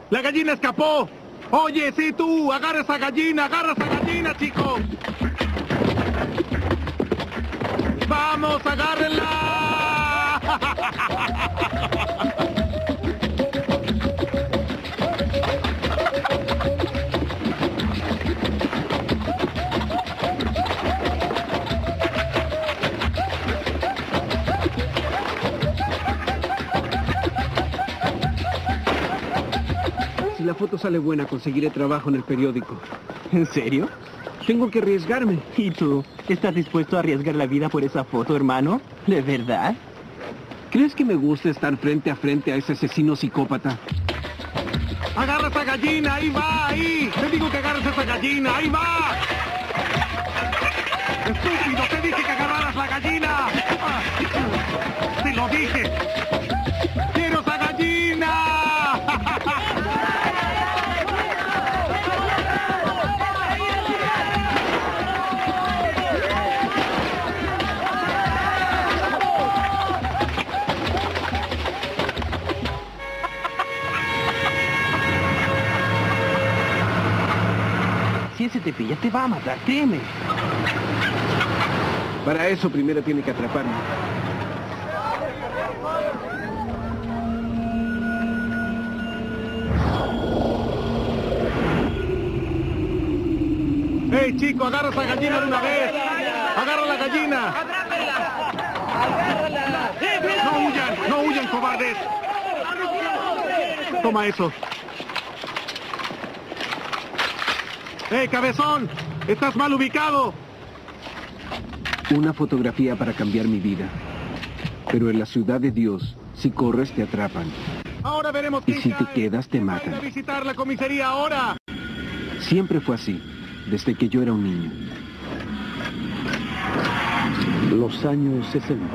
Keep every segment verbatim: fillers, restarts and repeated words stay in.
¡La gallina escapó! Oye, sí tú, agarra esa gallina, agarra esa gallina, chico. ¡Vamos, agárrenla! Si la foto sale buena, conseguiré trabajo en el periódico. ¿En serio? Tengo que arriesgarme. ¿Y tú? ¿Estás dispuesto a arriesgar la vida por esa foto, hermano? ¿De verdad? ¿Crees que me gusta estar frente a frente a ese asesino psicópata? ¡Agarra esa gallina! ¡Ahí va! ¡Ahí! ¡Te digo que agarres esa gallina! ¡Ahí va! ¡Estúpido! ¡Te dije que agarraras la gallina! ¡Te lo dije! ¡Quiero esa gallina! Si ese te pilla, te va a matar, créeme. Para eso primero tiene que atraparme. ¡Hey, chico! ¡Agarra esa gallina de una vez! ¡Agarra la gallina! ¡No huyan! ¡No huyan, cobardes! Toma eso. ¡Hey, cabezón! ¡Estás mal ubicado! Una fotografía para cambiar mi vida. Pero en la ciudad de Dios, si corres te atrapan. Ahora veremos Y quién si te cae. quedas te ¿Quién va a ir matan. a visitar la comisaría ahora? Siempre fue así, desde que yo era un niño. Los años sesenta.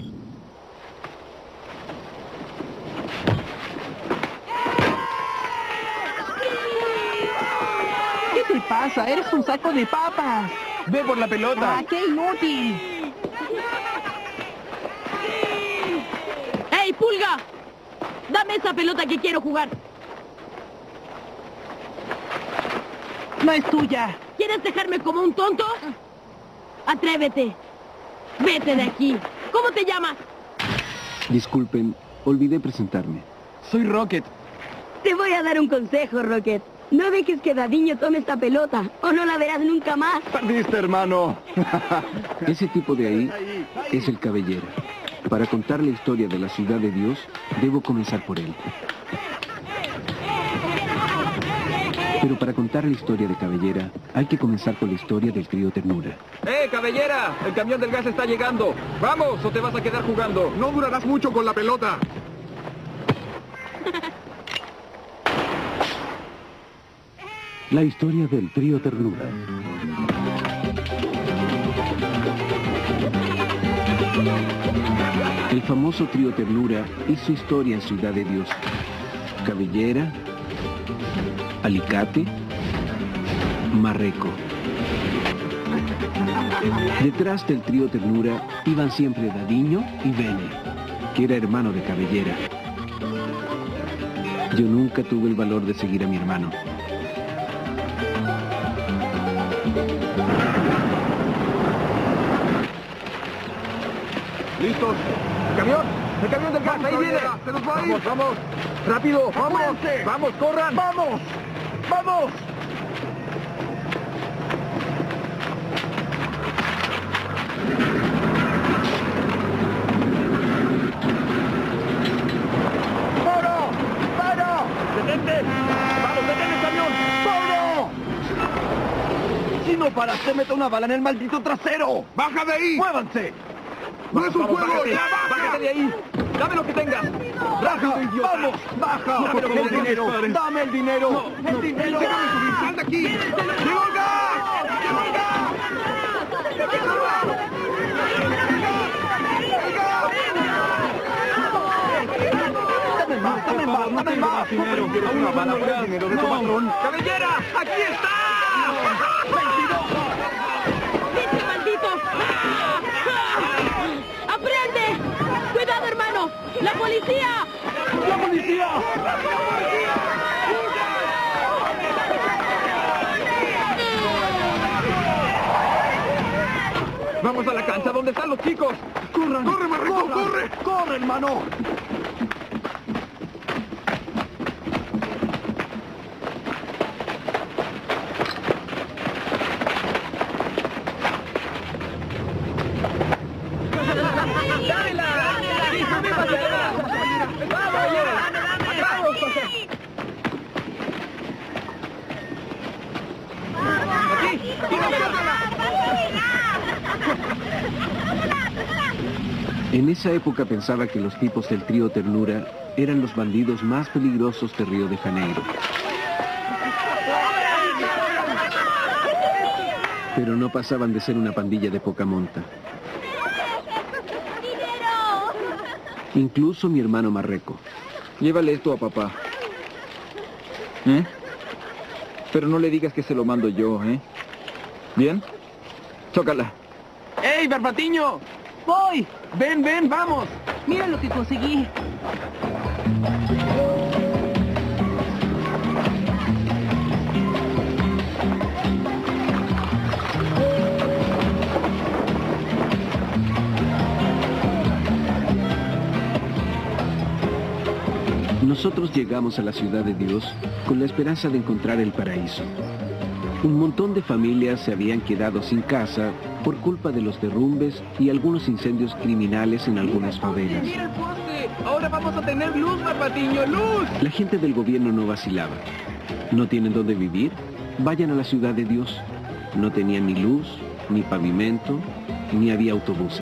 ¿Qué te pasa? Eres un saco de papas. Ve por la pelota. ¡Ah, qué inútil! ¡Ey, Pulga! Dame esa pelota que quiero jugar. ¡No es tuya! ¿Quieres dejarme como un tonto? Atrévete. Vete de aquí. ¿Cómo te llamas? Disculpen, olvidé presentarme. Soy Rocket. Te voy a dar un consejo, Rocket. No dejes que Dadiño tome esta pelota, o no la verás nunca más. Perdiste, hermano. Ese tipo de ahí es el Cabellera. Para contar la historia de la ciudad de Dios, debo comenzar por él. Pero para contar la historia de Cabellera, hay que comenzar por la historia del trío Ternura. ¡Eh, cabellera! El camión del gas está llegando. ¡Vamos, o te vas a quedar jugando! No durarás mucho con la pelota. La historia del trío Ternura. El famoso trío Ternura hizo historia en Ciudad de Dios. Cabellera, Alicate, Marreco. Detrás del trío Ternura iban siempre Dadiño y Bene, que era hermano de Cabellera. Yo nunca tuve el valor de seguir a mi hermano. ¿Listos? ¡Camión! ¡El camión del gas! ¡Ahí viene! ¡Se nos va a ir! ¡Vamos, vamos! ¡Rápido! ¡Vamos! ¡Apúrense! ¡Vamos, corran! ¡Vamos! ¡Vamos! ¡Pablo! ¡Pablo! ¡Detente! ¡Vamos, detente el camión! ¡Pablo! ¡Si no paras, te meto una bala en el maldito trasero! ¡Baja de ahí! ¡Muévanse! ¡No es un Vamos, juego! bájate, ¡Ya baja! ¡Bájate de ahí! ¡Dame lo que tengas! ¡Baja! idiota! ¡Vamos! ¡Baja! Dame lo que ¡El tengas. dinero! ¡Dame el dinero! ¡El dinero! ¡Déjame subir! ¡Sal de aquí! ¡Llegó el gas! ¡Llegó el gas! ¡El ¡Dame más, dame más, dame más! dinero! ¡Quieres una bala por el dinero de tu patrón! ¡Cabellera! ¡Aquí está! ¡Vete, maldito! ¡Aprende! ¡Cuidado, hermano! ¡La policía! ¡La policía! Vamos a la cancha, ¿dónde están los chicos? ¡Corran! ¡Corre, Marreco, corre! ¡Corre, hermano! En esa época pensaba que los tipos del trío Ternura eran los bandidos más peligrosos de Río de Janeiro. Pero no pasaban de ser una pandilla de poca monta. Incluso mi hermano Marreco. Llévale esto a papá. ¿Eh? Pero no le digas que se lo mando yo, ¿eh? ¿Bien? Chócala. ¡Ey, Barbatiño! ¡Voy! ¡Ven, ven, vamos! Mira lo que conseguí. Nosotros llegamos a la ciudad de Dios con la esperanza de encontrar el paraíso. Un montón de familias se habían quedado sin casa por culpa de los derrumbes y algunos incendios criminales en algunas favelas. ¡Mira el poste! ¡Ahora vamos a tener luz, Barbatiño! ¡Luz! La gente del gobierno no vacilaba. ¿No tienen dónde vivir? Vayan a la ciudad de Dios. No tenían ni luz, ni pavimento, ni había autobuses.